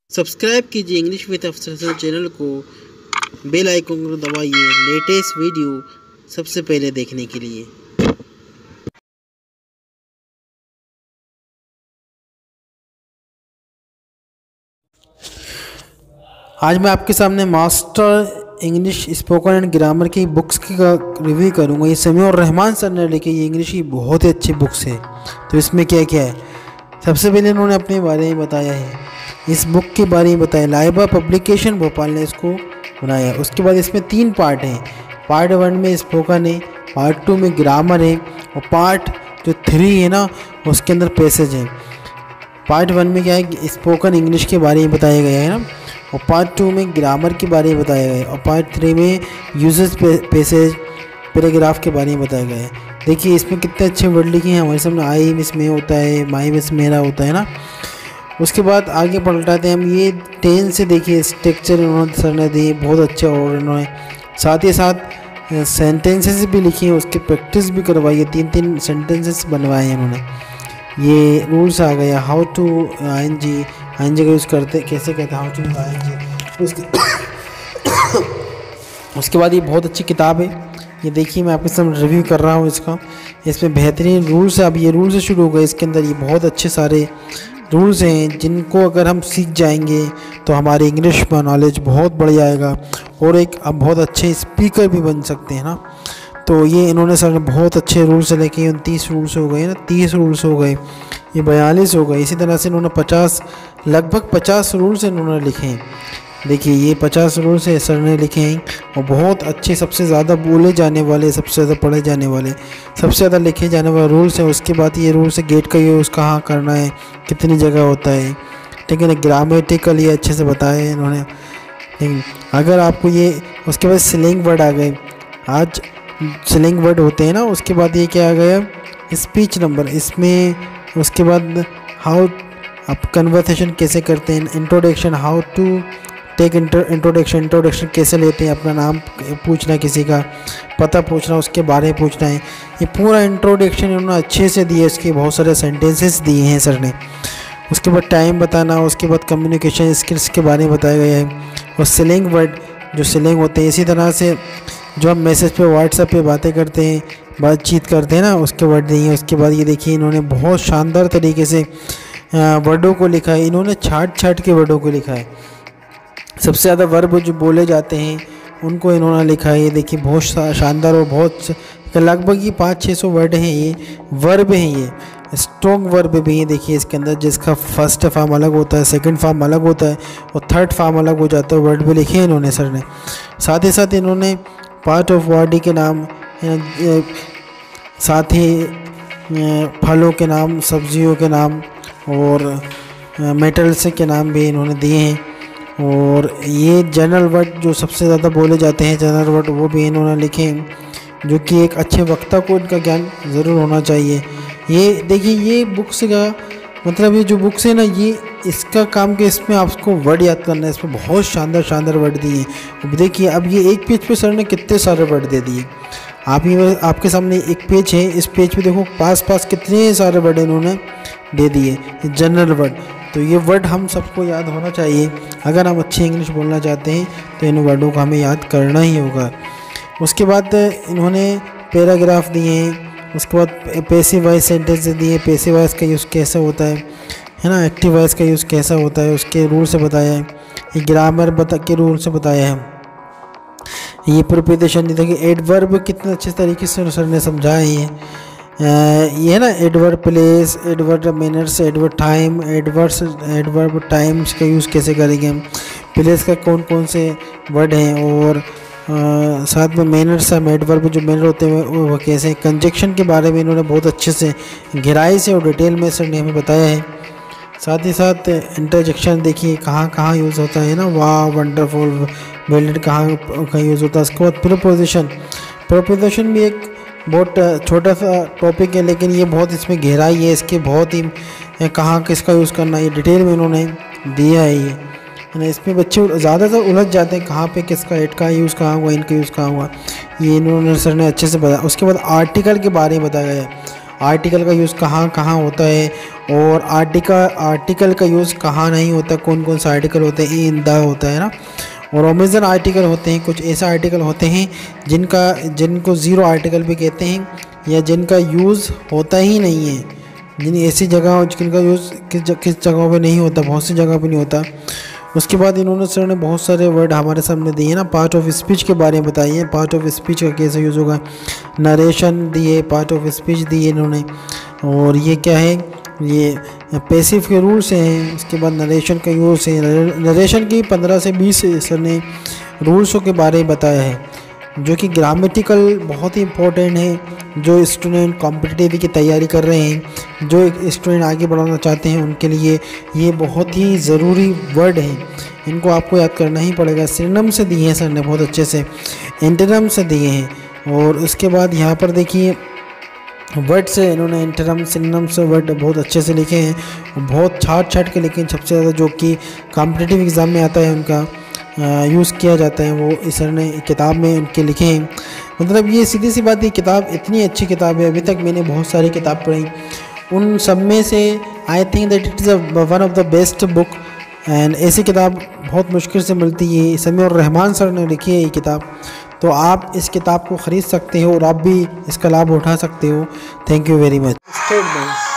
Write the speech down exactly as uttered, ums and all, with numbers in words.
Subscribe कीजिए English with Afsar sir channel को, bell icon को दबाइए लेटेस्ट वीडियो सबसे पहले देखने के लिए। आज मैं आपके सामने master English spoken and grammar की बुक्स का रिव्यू करूंगा। ये समीउर रहमान सर ने लिखी ये इंग्लिश की बहुत ही अच्छी बुक्स है। तो इसमें क्या क्या है, सबसे पहले इन्होंने अपने बारे में बताया है, इस बुक के बारे में बताया। लाइबा पब्लिकेशन भोपाल ने इसको बनाया। उसके बाद इसमें तीन पार्ट हैं। पार्ट वन में स्पोकन है, पार्ट टू में ग्रामर है और पार्ट जो थ्री है ना उसके अंदर पैसेज है। पार्ट वन में क्या है, स्पोकन इंग्लिश के बारे में बताया गया है ना, और पार्ट टू में ग्रामर के बारे में बताया गया है, और पार्ट थ्री में यूजेस पैसेज पैराग्राफ के बारे में बताया गया है। देखिए इसमें कितने अच्छे वर्ड लिखे हैं हमारे सामने। आई मिस में होता है, माई मिस मेरा होता है ना। उसके बाद आगे पलटाते हैं हम, ये टेन से देखिए स्ट्रक्चर इन्होंने सर ने दिए बहुत अच्छे, और इन्होंने साथ ही साथ सेंटेंसेस भी लिखी हैं, उसकी प्रैक्टिस भी करवाई है। तीन तीन सेंटेंसेस बनवाए हैं इन्होंने। ये रूल्स आ गया, how to I N G I N G का यूज़ करते कैसे कहते हैं, how to I N G. उसके उसके बाद ये बहुत अच्छी किताब है, ये देखिए मैं आपके सामने रिव्यू कर रहा हूँ इसका। इसमें बेहतरीन रूल्स है। अब ये रूल्स से शुरू हो गए, इसके अंदर ये बहुत अच्छे सारे रूल्स हैं जिनको अगर हम सीख जाएंगे तो हमारी इंग्लिश में नॉलेज बहुत बढ़ जाएगा और एक अब बहुत अच्छे स्पीकर भी बन सकते हैं ना। तो ये इन्होंने सर ने बहुत अच्छे रूल्स लेके उनतीस रूल्स हो गए ना, तीस रूल्स हो गए, ये बयालीस हो गए। इसी तरह से इन्होंने पचास लगभग पचास रूल्स इन्होंने लिखे हैं। देखिए ये पचास रूल्स है सर ने लिखे हैं, और बहुत अच्छे, सबसे ज़्यादा बोले जाने वाले, सबसे ज़्यादा पढ़े जाने वाले, सबसे ज़्यादा लिखे जाने वाले रूल्स हैं। उसके बाद ये रूल्स है गेट का यूज़ कहाँ करना है, कितनी जगह होता है, ठीक है ना। ग्रामेटिकल ये अच्छे से बताया है इन्होंने। लेकिन अगर आपको ये, उसके बाद स्लैंग वर्ड आ गए, आज स्लैंग वर्ड होते हैं ना। उसके बाद ये क्या आ गया, स्पीच नंबर, इसमें उसके बाद हाउ आप कन्वर्सेशन कैसे करते हैं, introduction, how to take introduction, introduction कैसे लेते हैं, अपना नाम पूछना, किसी का पता पूछना, उसके बारे में पूछना है। ये पूरा इंट्रोडक्शन इन्होंने अच्छे से दिए, इसके बहुत सारे सेंटेंसेस दिए हैं सर ने। उसके बाद टाइम बताना, उसके बाद कम्युनिकेशन स्किल्स के बारे में बताया गया है, और स्लैंग वर्ड जो स्लैंग होते हैं। इसी तरह से जो हम मैसेज पे व्हाट्सएप पे बातें करते हैं, बातचीत करते हैं ना, उसके वर्ड दिए हैं। उसके बाद ये देखिए इन्होंने बहुत शानदार तरीके से वर्डों को लिखा है, इन्होंने छाट छाट के वर्डों को लिखा है। सबसे ज़्यादा वर्ब जो बोले जाते हैं उनको इन्होंने लिखा है। ये देखिए बहुत शानदार, और बहुत लगभग ये पाँच छः सौ वर्ड हैं, ये वर्ब हैं, ये स्ट्रॉन्ग वर्ब भी है। देखिए इसके अंदर जिसका फर्स्ट फॉर्म अलग होता है, सेकंड फॉर्म अलग होता है, और थर्ड फॉर्म अलग हो जाता है, वर्ड भी लिखे हैं इन्होंने सर ने। साथ ही साथ इन्होंने पार्ट ऑफ बॉडी के नाम, साथ ही फलों के नाम, सब्जियों के नाम और मेटल्स के नाम भी इन्होंने दिए हैं। और ये जनरल वर्ड जो सबसे ज़्यादा बोले जाते हैं, जनरल वर्ड, वो भी इन्होंने लिखे हैं, जो कि एक अच्छे वक्ता को इनका ज्ञान ज़रूर होना चाहिए। ये देखिए ये बुक्स का मतलब, ये जो बुक्स है ना, ये इसका काम के इसमें आपको वर्ड याद करना है। इसमें बहुत शानदार शानदार वर्ड दिए हैं। देखिए अब ये एक पेज पे सर ने कितने सारे वर्ड दे दिए। आप ये आपके सामने एक पेज है, इस पेज पे देखो पास पास कितने सारे वर्ड इन्होंने दे दिए, जनरल वर्ड। तो ये वर्ड हम सबको याद होना चाहिए। अगर हम अच्छी इंग्लिश बोलना चाहते हैं तो इन वर्डों को हमें याद करना ही होगा। उसके बाद इन्होंने पैराग्राफ दिए हैं। उसके बाद पैसिव वॉइस सेंटेंस दिए, पैसिव वॉइस का यूज़ कैसे होता है है ना, एक्टिव वॉइस का यूज़ कैसा होता है, उसके रूल से बताया है। ये ग्रामर बता के रूल से बताया है। ये प्रिपोजिशन देखिए, एडवर्ब कितने अच्छे तरीके से सर ने समझाया है। ये है ना, adverb place, adverb manners, adverb time, adverbs adverb times का यूज़ कैसे करेंगे हम, प्लेस का कौन कौन से वर्ड हैं, और आ, साथ में मैनर्स है, एडवर्ब जो मैनर होते हैं वो कैसे। कंजक्शन के बारे में इन्होंने बहुत अच्छे से गहराई से और डिटेल में सर ने हमें बताया है। साथ ही साथ इंटरजेक्शन देखिए कहाँ कहाँ यूज़ होता है ना, वाह, वंडरफुल, वेल्डेड कहाँ का यूज़ होता है। उसके बाद प्रोपोजिशन, प्रोपोजिशन भी एक बहुत छोटा सा टॉपिक है, लेकिन ये बहुत इसमें गहराई है, इसके बहुत ही कहाँ किसका यूज़ करना है, ये डिटेल में इन्होंने दिया है। ये है ना, इसमें बच्चे ज़्यादातर उलझ जाते हैं, कहाँ पे किसका एड का यूज़ कहाँ हुआ, इनका यूज़ कहाँ हुआ, ये इन्होंने सर ने अच्छे से बताया। उसके बाद आर्टिकल के बारे में बताया गया है। आर्टिकल का यूज़ कहाँ कहाँ होता है और आर्टिकल आर्टिकल का यूज़ कहाँ नहीं होता, कौन कौन सा आर्टिकल होते हैं, इन द होता है ना। और ओमिशन आर्टिकल होते हैं, कुछ ऐसा आर्टिकल होते हैं जिनका जिनको ज़ीरो आर्टिकल भी कहते हैं या जिनका यूज़ होता ही नहीं है, जिन ऐसी जगह जिनका यूज़ किस ज, किस जगहों पे नहीं होता, बहुत सी जगह पे नहीं होता। उसके बाद इन्होंने सर ने बहुत सारे वर्ड हमारे सामने दिए ना, पार्ट ऑफ स्पीच के बारे में बताइए, पार्ट ऑफ स्पीच का कैसे यूज़ होगा, नरेशन दिए, पार्ट ऑफ स्पीच दिए इन्होंने। और ये क्या है, ये पैसिव के रूल्स हैं। उसके बाद नरेशन का यूज़ है, नरेशन की पंद्रह से बीस सर ने रूल्सों के बारे में बताया है, जो कि ग्रामेटिकल बहुत ही इम्पोर्टेंट है। जो स्टूडेंट कॉम्पिटिटिव की तैयारी कर रहे हैं, जो एक स्टूडेंट आगे बढ़ाना चाहते हैं, उनके लिए ये बहुत ही ज़रूरी वर्ड हैं, इनको आपको याद करना ही पड़ेगा। सिनोनिम से दिए हैं सर ने बहुत अच्छे से, एंटोनिम से दिए हैं। और उसके बाद यहाँ पर देखिए वर्ड से इन्होंने एंटोनिम सिनोनिम से वर्ड बहुत अच्छे से लिखे हैं, बहुत छाट छाट के लिखे हैं। सबसे ज़्यादा जो कि कॉम्पिटिटिव एग्ज़ाम में आता है उनका यूज़ किया जाता है, वो इस सर ने किताब में उनके लिखे हैं। मतलब ये सीधी सी बात है, किताब इतनी अच्छी किताब है। अभी तक मैंने बहुत सारी किताब पढ़ी, उन सब में से I think that it is one of the best book. And ऐसी किताब बहुत मुश्किल से मिलती है। समीउर रहमान सर ने लिखी है ये किताब, तो आप इस किताब को ख़रीद सकते हो और आप भी इसका लाभ उठा सकते हो। Thank you very much. State bank